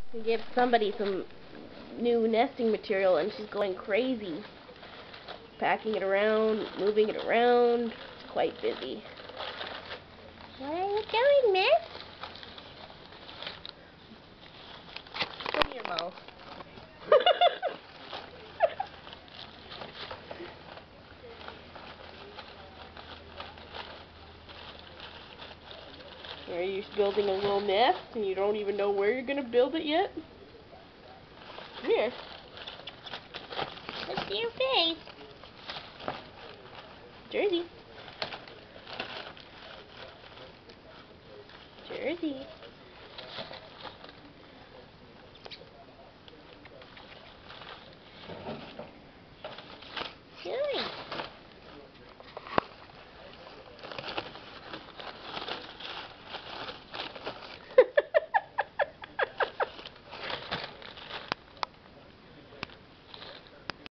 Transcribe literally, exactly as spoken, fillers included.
We give somebody some new nesting material and she's going crazy. Packing it around, moving it around. Quite busy. What are you doing, miss? Open your mouth. Are you building a little nest and you don't even know where you're going to build it yet? Come here. Let's see your face. Jersey. Jersey.